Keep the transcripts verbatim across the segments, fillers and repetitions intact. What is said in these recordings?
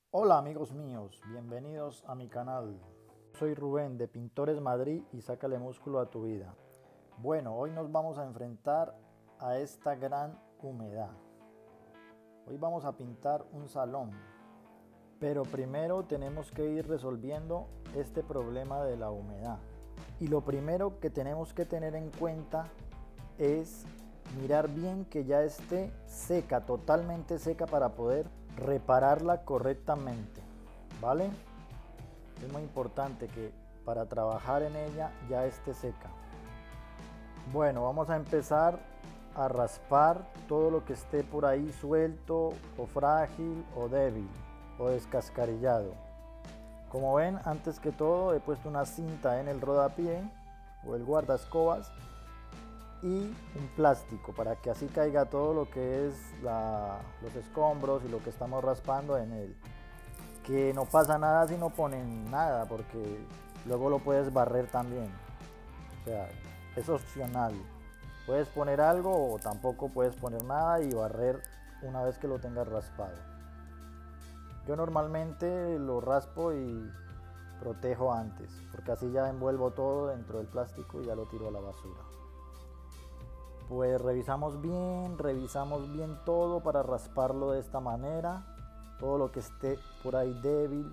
Hola amigos míos, bienvenidos a mi canal. Soy Rubén de Pintores Madrid y sácale músculo a tu vida. Bueno, hoy nos vamos a enfrentar a esta gran humedad. Hoy vamos a pintar un salón, pero primero tenemos que ir resolviendo este problema de la humedad. Y lo primero que tenemos que tener en cuenta es mirar bien que ya esté seca, totalmente seca, para poder repararla correctamente, ¿vale? Es muy importante que para trabajar en ella ya esté seca. Bueno, vamos a empezar a raspar todo lo que esté por ahí suelto o frágil o débil o descascarillado. Como ven, antes que todo he puesto una cinta en el rodapié o el guardaescobas y un plástico para que así caiga todo lo que es la, los escombros y lo que estamos raspando en él. Que no pasa nada si no ponen nada, porque luego lo puedes barrer también. O sea, es opcional. Puedes poner algo o tampoco puedes poner nada y barrer una vez que lo tengas raspado. Yo normalmente lo raspo y protejo antes, porque así ya envuelvo todo dentro del plástico y ya lo tiro a la basura. Pues revisamos bien, revisamos bien todo para rasparlo de esta manera. Todo lo que esté por ahí débil,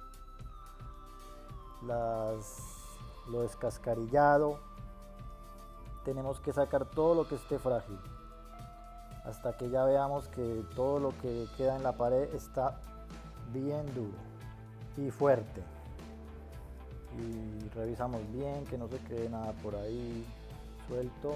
las, lo descascarillado. Tenemos que sacar todo lo que esté frágil, hasta que ya veamos que todo lo que queda en la pared está bien duro y fuerte. Y revisamos bien que no se quede nada por ahí suelto.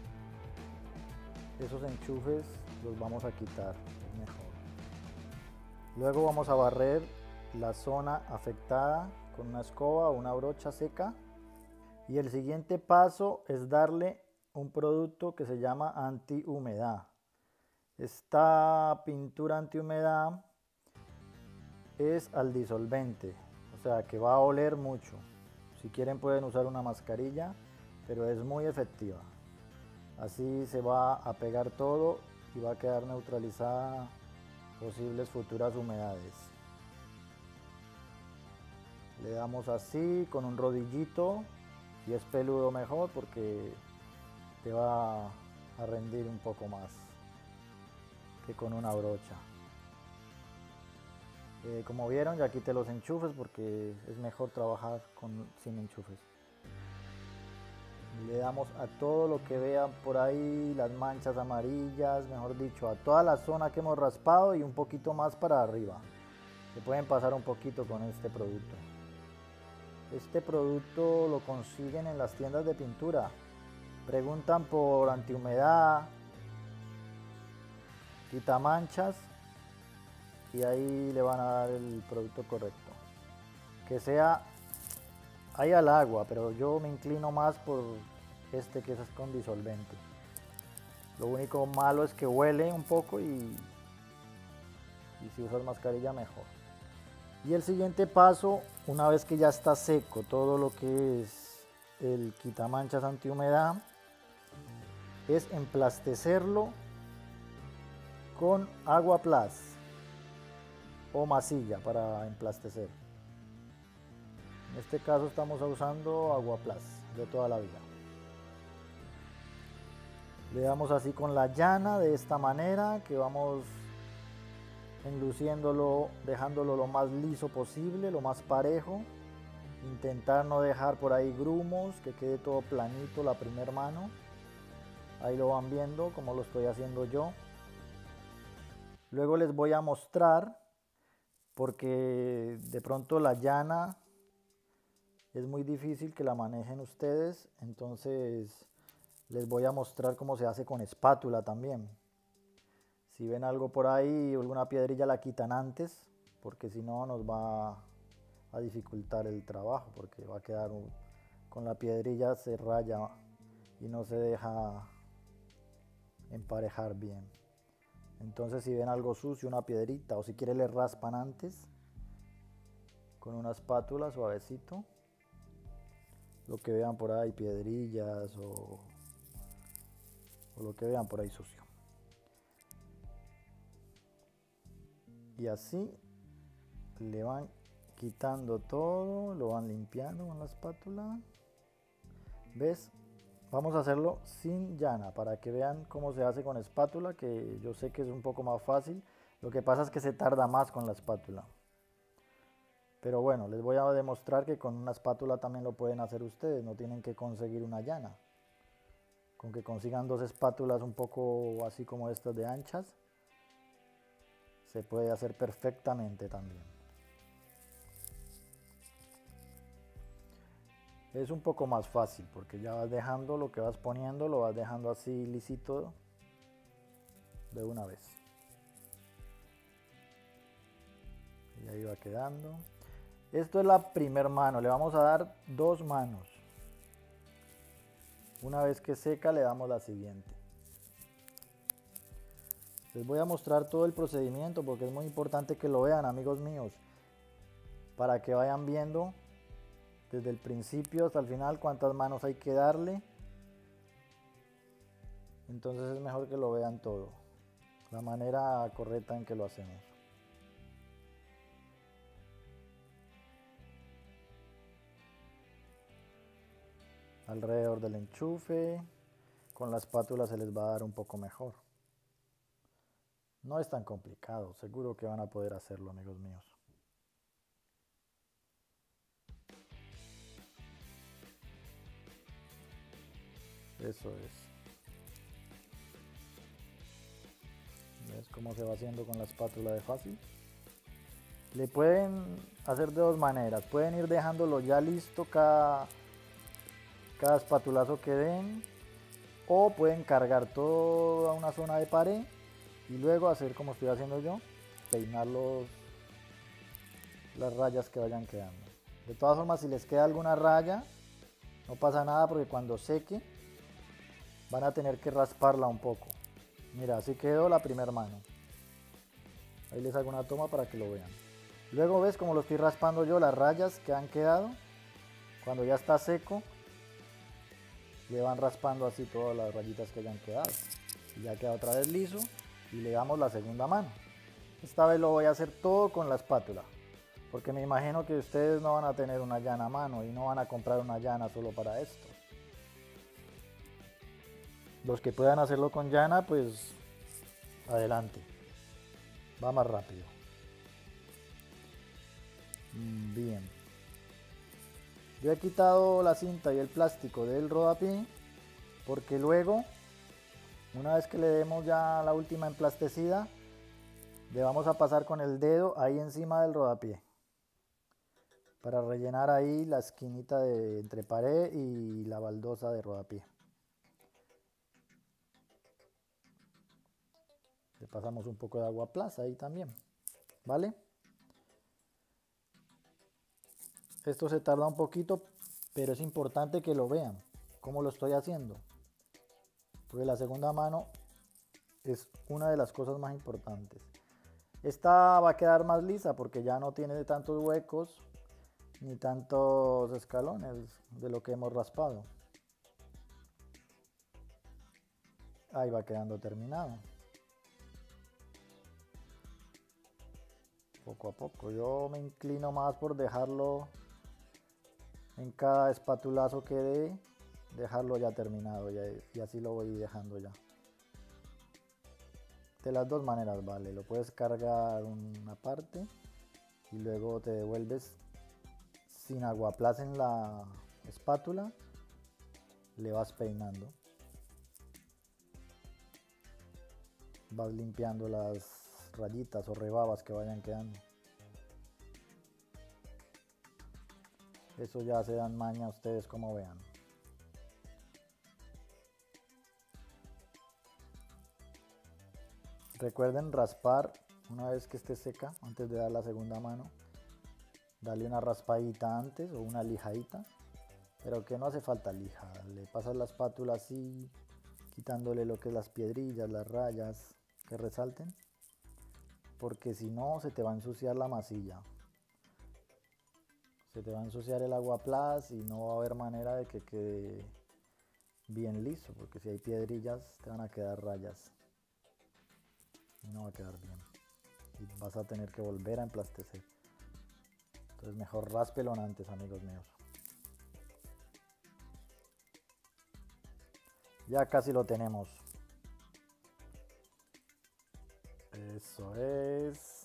Esos enchufes los vamos a quitar, es mejor. Luego vamos a barrer la zona afectada con una escoba o una brocha seca. Y el siguiente paso es darle un producto que se llama antihumedad. Esta pintura antihumedad es al disolvente, o sea que va a oler mucho. Si quieren pueden usar una mascarilla, pero es muy efectiva. Así se va a pegar todo y va a quedar neutralizada posibles futuras humedades. Le damos así con un rodillito, y es peludo mejor porque te va a rendir un poco más que con una brocha. Eh, como vieron, ya quité los enchufes porque es mejor trabajar con, sin enchufes. Le damos a todo lo que vean por ahí, las manchas amarillas, mejor dicho, a toda la zona que hemos raspado y un poquito más para arriba. Se pueden pasar un poquito con este producto. Este producto lo consiguen en las tiendas de pintura. Preguntan por antihumedad, quita manchas y ahí le van a dar el producto correcto. Que sea hay al agua, pero yo me inclino más por este que es con disolvente. Lo único malo es que huele un poco y, y si usas mascarilla mejor. Y el siguiente paso, una vez que ya está seco todo lo que es el quitamanchas antihumedad, es emplastecerlo con agua plus o masilla para emplastecer. En este caso estamos usando agua plus de toda la vida. Le damos así con la llana de esta manera, que vamos enluciéndolo, dejándolo lo más liso posible, lo más parejo. Intentar no dejar por ahí grumos, que quede todo planito la primera mano. Ahí lo van viendo como lo estoy haciendo yo. Luego les voy a mostrar, porque de pronto la llana es muy difícil que la manejen ustedes, entonces les voy a mostrar cómo se hace con espátula también. Si ven algo por ahí, alguna piedrilla, la quitan antes, porque si no nos va a dificultar el trabajo, porque va a quedar un, con la piedrilla se raya y no se deja emparejar bien. Entonces si ven algo sucio, una piedrita, o si quieren le raspan antes con una espátula suavecito lo que vean por ahí, piedrillas o, o lo que vean por ahí sucio. Y así Le van quitando todo, lo van limpiando con la espátula. ¿Ves? Vamos a hacerlo sin llana para que vean cómo se hace con espátula, que yo sé que es un poco más fácil. Lo que pasa es que se tarda más con la espátula. Pero bueno, les voy a demostrar que con una espátula también lo pueden hacer ustedes, no tienen que conseguir una llana. Con que consigan dos espátulas un poco así como estas de anchas, se puede hacer perfectamente también. Es un poco más fácil porque ya vas dejando lo que vas poniendo, lo vas dejando así lisito de una vez. Y ahí va quedando. Esto es la primer mano, le vamos a dar dos manos. Una vez que seca le damos la siguiente. Les voy a mostrar todo el procedimiento porque es muy importante que lo vean, amigos míos, para que vayan viendo desde el principio hasta el final cuántas manos hay que darle. Entonces es mejor que lo vean todo, la manera correcta en que lo hacemos. Alrededor del enchufe, con la espátula se les va a dar un poco mejor. No es tan complicado, seguro que van a poder hacerlo, amigos míos. Eso es. ¿Ves cómo se va haciendo con la espátula de fácil? Le pueden hacer de dos maneras. Pueden ir dejándolo ya listo cada, cada espatulazo que den. O pueden cargar toda una zona de pared y luego hacer como estoy haciendo yo. Peinar los, las rayas que vayan quedando. De todas formas, si les queda alguna raya, no pasa nada porque cuando seque van a tener que rasparla un poco. Mira, así quedó la primera mano. Ahí les hago una toma para que lo vean. Luego ves como lo estoy raspando yo, las rayas que han quedado. Cuando ya está seco, le van raspando así todas las rayitas que hayan quedado. Y ya queda otra vez liso y le damos la segunda mano. Esta vez lo voy a hacer todo con la espátula. Porque me imagino que ustedes no van a tener una llana a mano y no van a comprar una llana solo para esto. Los que puedan hacerlo con llana, pues adelante. Va más rápido. Bien. Yo he quitado la cinta y el plástico del rodapié porque luego, una vez que le demos ya la última emplastecida, le vamos a pasar con el dedo ahí encima del rodapié para rellenar ahí la esquinita de entre pared y la baldosa de rodapié. Le pasamos un poco de agua plaza ahí también, ¿vale? Esto se tarda un poquito, pero es importante que lo vean, cómo lo estoy haciendo. Porque la segunda mano es una de las cosas más importantes. Esta va a quedar más lisa porque ya no tiene tantos huecos ni tantos escalones de lo que hemos raspado. Ahí va quedando terminado. Poco a poco. Yo me inclino más por dejarlo en cada espatulazo que dé, dejarlo ya terminado ya, y así lo voy dejando ya. De las dos maneras vale, lo puedes cargar una parte y luego te devuelves sin aguaplaza en la espátula, le vas peinando, vas limpiando las rayitas o rebabas que vayan quedando. Eso ya se dan maña ustedes como vean. Recuerden raspar una vez que esté seca, antes de dar la segunda mano. Dale una raspadita antes o una lijadita, pero que no hace falta lija. Le pasas la espátula así, quitándole lo que es las piedrillas, las rayas que resalten, porque si no se te va a ensuciar la masilla. Se te va a ensuciar el aguaplast y no va a haber manera de que quede bien liso, porque si hay piedrillas te van a quedar rayas y no va a quedar bien y vas a tener que volver a emplastecer. Entonces mejor ráspelo antes, amigos míos. Ya casi lo tenemos. Eso es.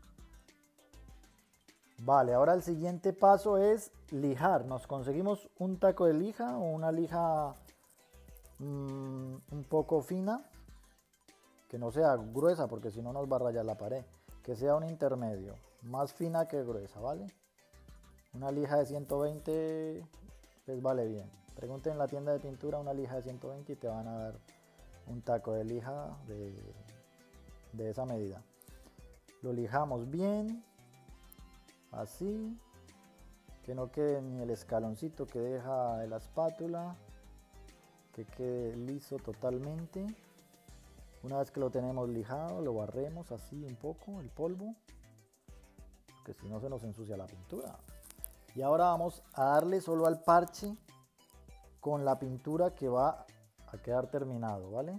Vale, ahora el siguiente paso es lijar. Nos conseguimos un taco de lija o una lija mmm, un poco fina. Que no sea gruesa porque si no nos va a rayar la pared. Que sea un intermedio. Más fina que gruesa, ¿vale? Una lija de ciento veinte les vale bien. Pregunten en la tienda de pintura una lija de ciento veinte y te van a dar un taco de lija de, de esa medida. Lo lijamos bien, así, que no quede ni el escaloncito que deja la espátula, que quede liso totalmente. Una vez que lo tenemos lijado, lo barremos así un poco el polvo, que si no se nos ensucia la pintura. Y ahora vamos a darle solo al parche con la pintura que va a quedar terminado, ¿vale?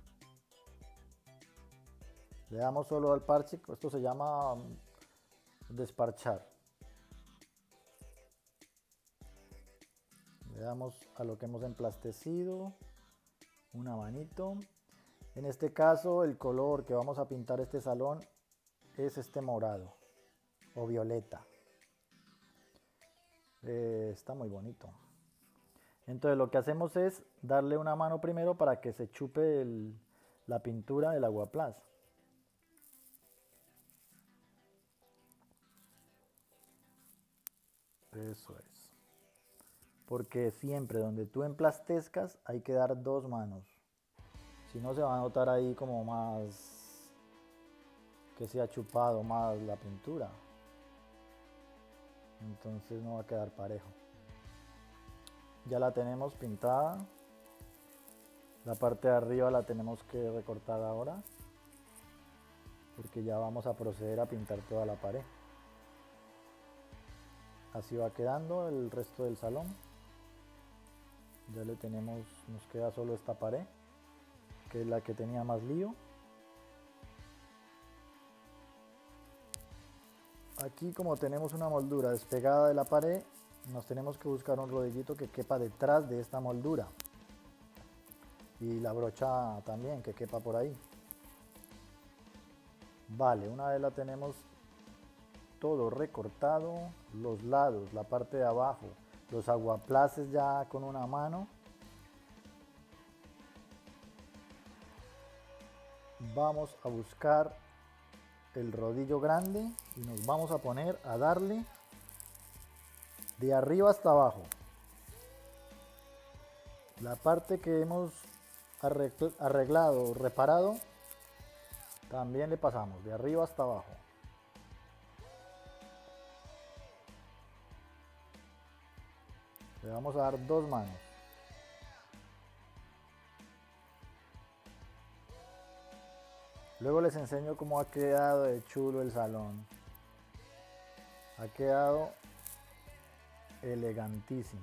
Le damos solo al parche, esto se llama desparchar. Le damos a lo que hemos emplastecido una manito. En este caso el color que vamos a pintar este salón es este morado o violeta. Eh, está muy bonito. Entonces lo que hacemos es darle una mano primero para que se chupe el, la pintura del Aguaplast. Eso es. Porque siempre donde tú emplastezcas hay que dar dos manos. Si no se va a notar ahí como más que se ha chupado más la pintura. Entonces no va a quedar parejo. Ya la tenemos pintada. La parte de arriba la tenemos que recortar ahora, porque ya vamos a proceder a pintar toda la pared. Así va quedando el resto del salón. Ya le tenemos, nos queda solo esta pared, que es la que tenía más lío. Aquí, como tenemos una moldura despegada de la pared, nos tenemos que buscar un rodillito que quepa detrás de esta moldura. Y la brocha también, que quepa por ahí. Vale, una vez la tenemos todo recortado, los lados, la parte de abajo, los aguaplastes ya con una mano. Vamos a buscar el rodillo grande y nos vamos a poner a darle de arriba hasta abajo. La parte que hemos arreglado, reparado, también le pasamos de arriba hasta abajo. Le vamos a dar dos manos. Luego les enseño cómo ha quedado de chulo el salón. Ha quedado elegantísimo.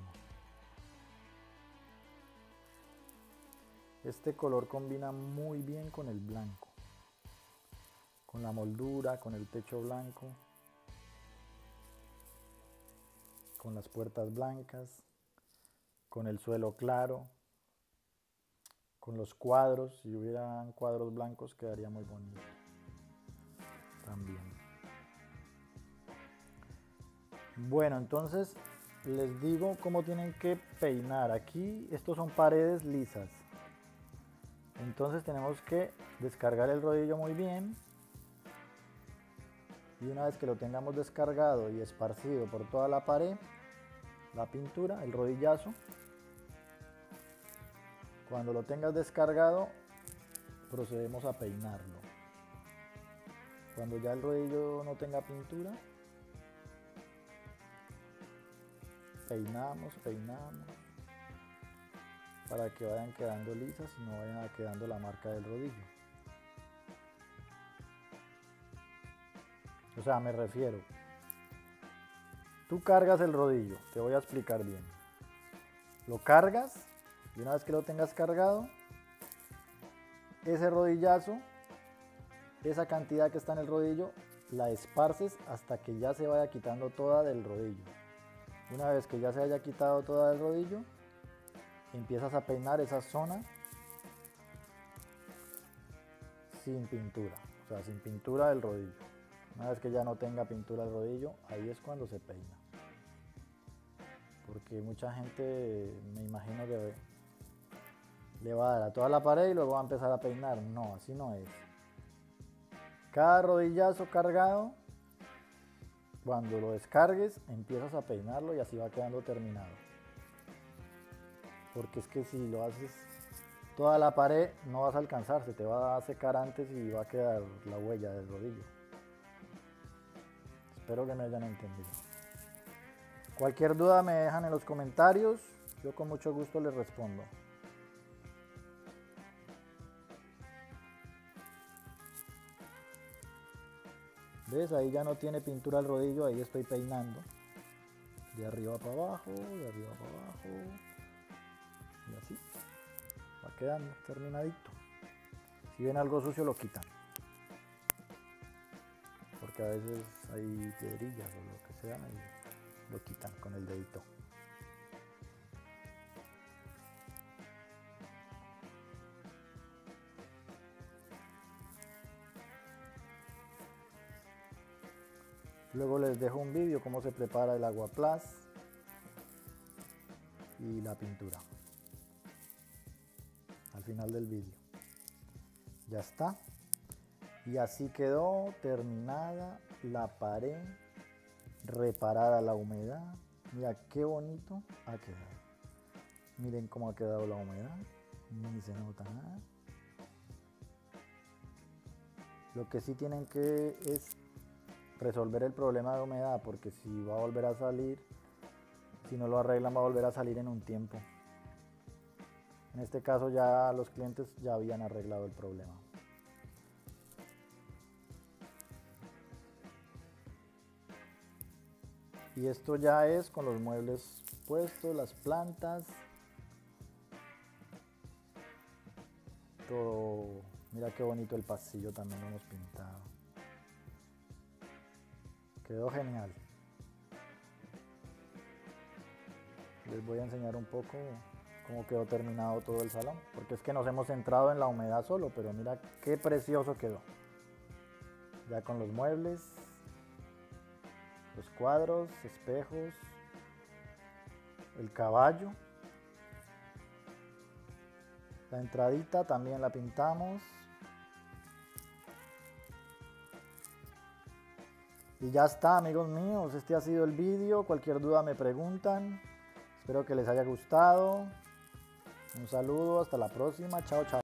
Este color combina muy bien con el blanco, con la moldura, con el techo blanco, con las puertas blancas, con el suelo claro, con los cuadros. Si hubieran cuadros blancos quedaría muy bonito también. Bueno, entonces les digo cómo tienen que peinar. Aquí estos son paredes lisas. Entonces tenemos que descargar el rodillo muy bien, y una vez que lo tengamos descargado y esparcido por toda la pared, la pintura, el rodillazo, cuando lo tengas descargado procedemos a peinarlo. Cuando ya el rodillo no tenga pintura, peinamos, peinamos, para que vayan quedando lisas y no vayan quedando la marca del rodillo. O sea, me refiero, tú cargas el rodillo, te voy a explicar bien. Lo cargas y una vez que lo tengas cargado, ese rodillazo, esa cantidad que está en el rodillo, la esparces hasta que ya se vaya quitando toda del rodillo. Una vez que ya se haya quitado toda del rodillo, empiezas a peinar esa zona sin pintura, o sea, sin pintura del rodillo. Una vez que ya no tenga pintura del rodillo, ahí es cuando se peina. Porque mucha gente, me imagino que le va a dar a toda la pared y luego va a empezar a peinar. No, así no es. Cada rodillazo cargado, cuando lo descargues, empiezas a peinarlo y así va quedando terminado. Porque es que si lo haces toda la pared, no vas a alcanzar, se te va a secar antes y va a quedar la huella del rodillo. Espero que me hayan entendido. Cualquier duda me dejan en los comentarios, yo con mucho gusto les respondo. ¿Ves? Ahí ya no tiene pintura el rodillo, ahí estoy peinando. De arriba para abajo, de arriba para abajo. Y así. Va quedando terminadito. Si ven algo sucio lo quitan. Porque a veces hay piedrillas o lo que sea y lo quitan con el dedito. Luego les dejo un vídeo cómo se prepara el aguaplast y la pintura. Al final del vídeo. Ya está. Y así quedó terminada la pared, reparada la humedad. Mira qué bonito ha quedado. Miren cómo ha quedado la humedad. Ni se nota nada. Lo que sí tienen que es resolver el problema de humedad, porque si va a volver a salir, si no lo arreglan va a volver a salir en un tiempo. En este caso ya los clientes ya habían arreglado el problema. Y esto ya es con los muebles puestos, las plantas, todo. Mira qué bonito el pasillo, también lo hemos pintado. Quedó genial. Les voy a enseñar un poco cómo quedó terminado todo el salón, porque es que nos hemos centrado en la humedad solo, pero mira qué precioso quedó. Ya con los muebles, los cuadros, espejos, el caballo. La entradita también la pintamos. Y ya está, amigos míos, este ha sido el vídeo. Cualquier duda me preguntan. Espero que les haya gustado. Un saludo, hasta la próxima. Chao, chao.